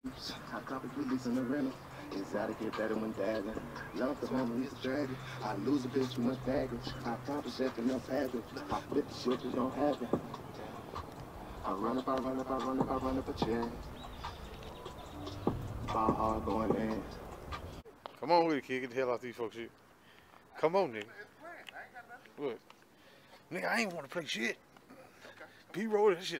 I copy police in the rental. Exotic get better when dabbing. Love the home, he's a dragon. I lose a bitch too much baggage. I accomplish everything else package. I flip the shit that don't happen. I run up a check. Ball hard going in. Come on with it, kid. Get the hell out these folks shit. Come on, nigga. What? Nigga, I ain't want to play shit. B-roll that shit.